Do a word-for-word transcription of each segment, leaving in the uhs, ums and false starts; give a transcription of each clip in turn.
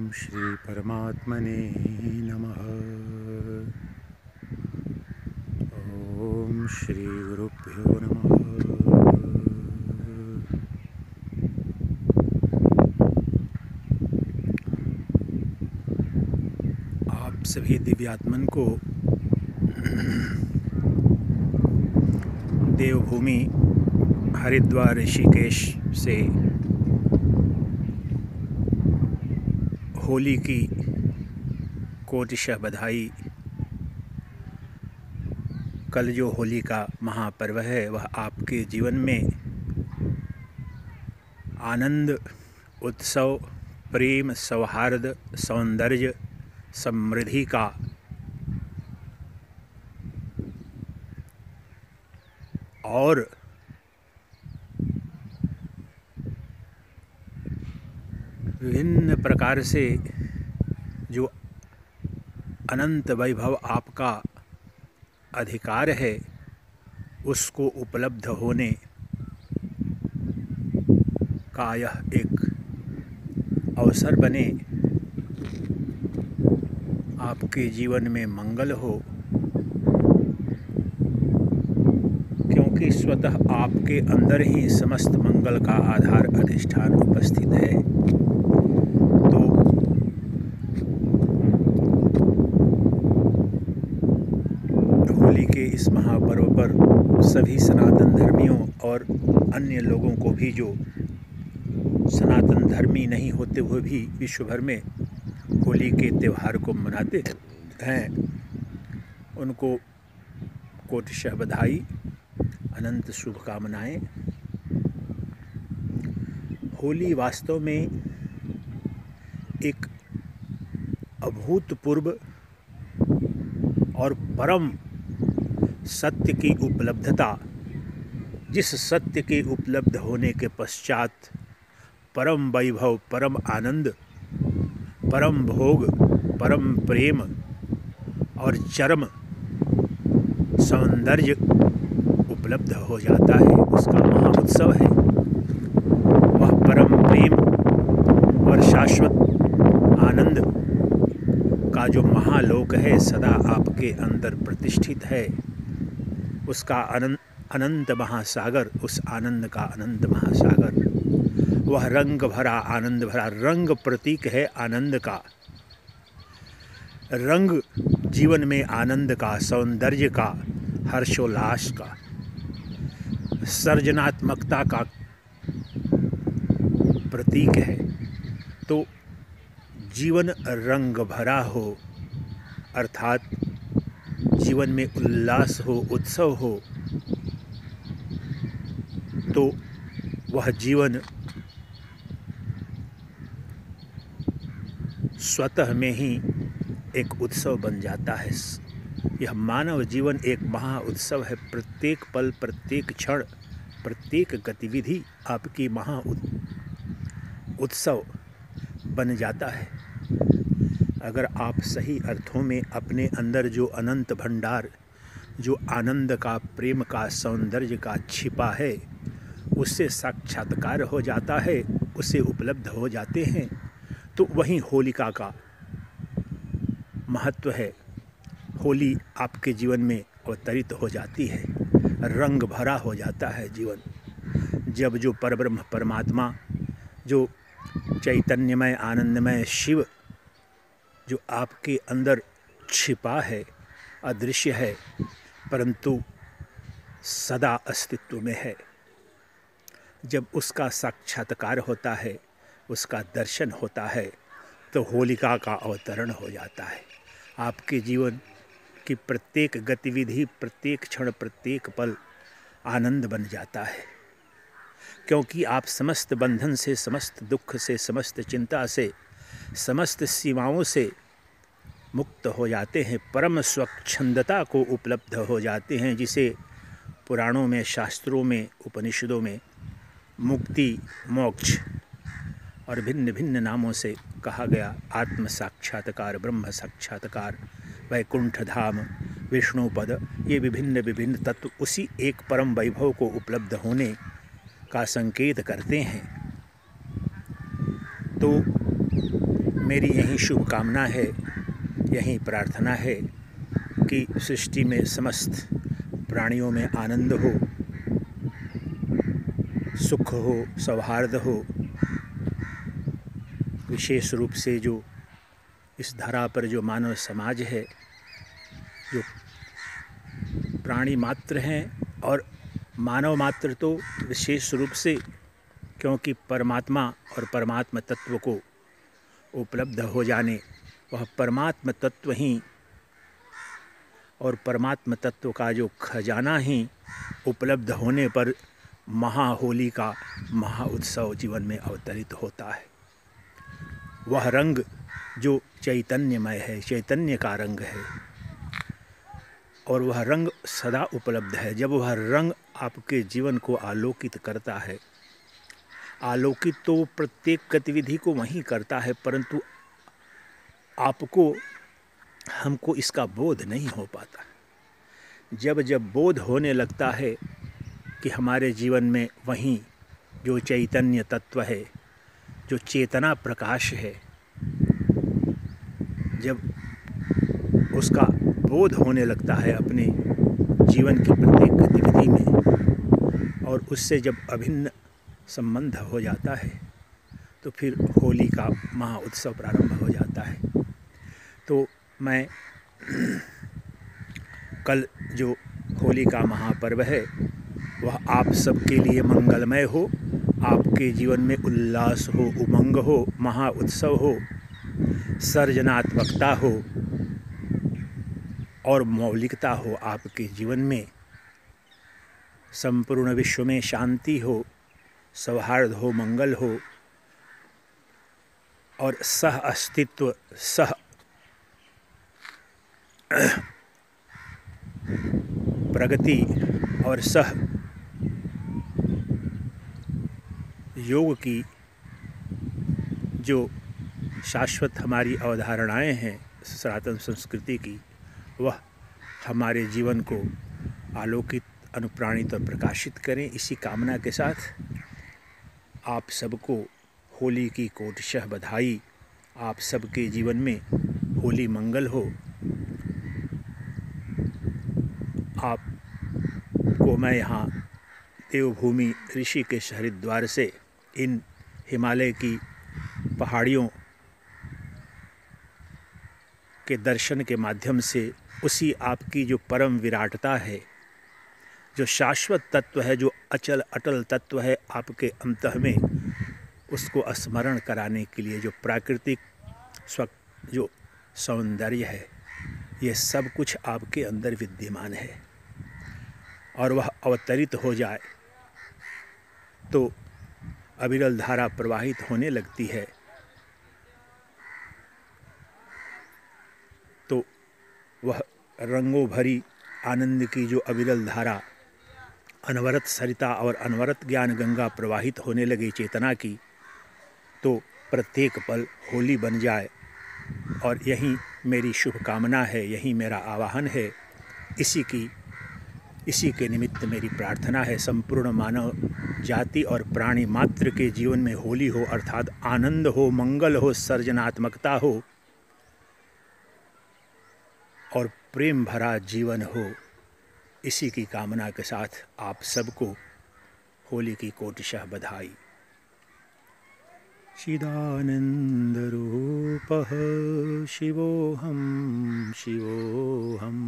श्री परमात्मने नमः। ओम श्री गुरुभ्यो नमः। आप सभी दिव्यात्मन को देवभूमि हरिद्वार ऋषिकेश से होली की कोटिशः बधाई। कल जो होली का महापर्व है वह आपके जीवन में आनंद, उत्सव, प्रेम, सौहार्द, सौंदर्य, समृद्धि का और विभिन्न प्रकार से जो अनंत वैभव आपका अधिकार है उसको उपलब्ध होने का यह एक अवसर बने। आपके जीवन में मंगल हो, क्योंकि स्वतः आपके अंदर ही समस्त मंगल का आधार अधिष्ठान उपस्थित है। तो होली के इस महापर्व पर सभी सनातन धर्मियों और अन्य लोगों को भी जो सनातन धर्मी नहीं होते हुए भी विश्व भर में होली के त्यौहार को मनाते हैं, उनको कोटिशः बधाई, अनंत शुभकामनाएं। होली वास्तव में एक अभूतपूर्व और परम सत्य की उपलब्धता, जिस सत्य के उपलब्ध होने के पश्चात परम वैभव, परम आनंद, परम भोग, परम प्रेम और चरम सौंदर्य उपलब्ध हो जाता है, उसका महाउत्सव है। वह परम प्रेम और शाश्वत आनंद का जो महालोक है, सदा आपके अंदर प्रतिष्ठित है, उसका अनंत अनंत महासागर, उस आनंद का अनंत महासागर, वह रंग भरा आनंद भरा रंग प्रतीक है आनंद का। रंग जीवन में आनंद का, सौंदर्य का, हर्षोल्लास का, सृजनात्मकता का प्रतीक है। तो जीवन रंग भरा हो, अर्थात जीवन में उल्लास हो, उत्सव हो, तो वह जीवन स्वतः में ही एक उत्सव बन जाता है। यह मानव जीवन एक महा उत्सव है। प्रत्येक पल, प्रत्येक क्षण, प्रत्येक गतिविधि आपकी महा उत्सव बन जाता है। अगर आप सही अर्थों में अपने अंदर जो अनंत भंडार, जो आनंद का, प्रेम का, सौंदर्य का छिपा है, उससे साक्षात्कार हो जाता है, उसे उपलब्ध हो जाते हैं, तो वहीं होलिका का महत्व है। होली आपके जीवन में अवतरित हो जाती है, रंग भरा हो जाता है जीवन। जब जो परब्रह्म परमात्मा, जो चैतन्यमय आनंदमय शिव जो आपके अंदर छिपा है, अदृश्य है, परंतु सदा अस्तित्व में है, जब उसका साक्षात्कार होता है, उसका दर्शन होता है, तो होलिका का अवतरण हो जाता है। आपके जीवन की प्रत्येक गतिविधि, प्रत्येक क्षण, प्रत्येक पल आनंद बन जाता है, क्योंकि आप समस्त बंधन से, समस्त दुख से, समस्त चिंता से, समस्त सीमाओं से मुक्त हो जाते हैं, परम स्वच्छंदता को उपलब्ध हो जाते हैं, जिसे पुराणों में, शास्त्रों में, उपनिषदों में मुक्ति, मोक्ष और भिन्न भिन्न नामों से कहा गया। आत्म साक्षात्कार, ब्रह्म साक्षात्कार, वैकुंठ धाम, विष्णु पद, ये विभिन्न विभिन्न तत्व उसी एक परम वैभव को उपलब्ध होने का संकेत करते हैं। तो मेरी यही शुभकामना है, यही प्रार्थना है कि सृष्टि में समस्त प्राणियों में आनंद हो, सुख हो, सौहार्द हो। विशेष रूप से जो इस धरा पर जो मानव समाज है, जो प्राणी मात्र हैं, और मानव मात्र तो विशेष रूप से, क्योंकि परमात्मा और परमात्मा तत्व को उपलब्ध हो जाने, वह परमात्मा तत्व ही और परमात्मा तत्व का जो खजाना ही उपलब्ध होने पर महाहोली का महाउत्सव जीवन में अवतरित होता है। वह रंग जो चैतन्यमय है, चैतन्य का रंग है, और वह रंग सदा उपलब्ध है। जब वह रंग आपके जीवन को आलोकित करता है, आलोकित तो प्रत्येक गतिविधि को वहीं करता है, परंतु आपको, हमको इसका बोध नहीं हो पाता। जब जब बोध होने लगता है कि हमारे जीवन में वहीं जो चैतन्य तत्व है, जो चेतना प्रकाश है, जब उसका बोध होने लगता है अपने जीवन की प्रत्येक गतिविधि में, और उससे जब अभिन्न संबंध हो जाता है, तो फिर होली का महाउत्सव प्रारंभ हो जाता है। तो मैं कल जो होली का महापर्व है, वह आप सबके लिए मंगलमय हो, आपके जीवन में उल्लास हो, उमंग हो, महाउत्सव हो, सर्जनात्मकता हो और मौलिकता हो आपके जीवन में। संपूर्ण विश्व में शांति हो, सौहार्द हो, मंगल हो, और सह अस्तित्व, सह प्रगति और सह योग की जो शाश्वत हमारी अवधारणाएं हैं सनातन संस्कृति की, वह हमारे जीवन को आलोकित, अनुप्राणित और प्रकाशित करें। इसी कामना के साथ आप सबको होली की कोटिशः बधाई। आप सबके जीवन में होली मंगल हो। आप को मैं यहाँ देवभूमि ऋषिकेश हरिद्वार से इन हिमालय की पहाड़ियों के दर्शन के माध्यम से उसी आपकी जो परम विराटता है, जो शाश्वत तत्व है, जो अचल अटल तत्व है आपके अंतः में, उसको स्मरण कराने के लिए जो प्राकृतिक स्व जो सौंदर्य है, ये सब कुछ आपके अंदर विद्यमान है, और वह अवतरित हो जाए तो अविरल धारा प्रवाहित होने लगती है। तो वह रंगों भरी आनंद की जो अविरल धारा, अनवरत सरिता और अनवरत ज्ञान गंगा प्रवाहित होने लगी चेतना की, तो प्रत्येक पल होली बन जाए। और यही मेरी शुभकामना है, यही मेरा आवाहन है। इसी की इसी के निमित्त मेरी प्रार्थना है, संपूर्ण मानव जाति और प्राणी मात्र के जीवन में होली हो, अर्थात आनंद हो, मंगल हो, सर्जनात्मकता हो और प्रेम भरा जीवन हो। इसी की कामना के साथ आप सबको होली की कोटिशः बधाई। चिदानन्दरूपः शिवोऽहं शिवोऽहं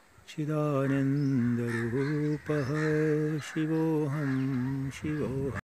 चिदानन्दरूपः शिवोऽहं शिवोऽहम्।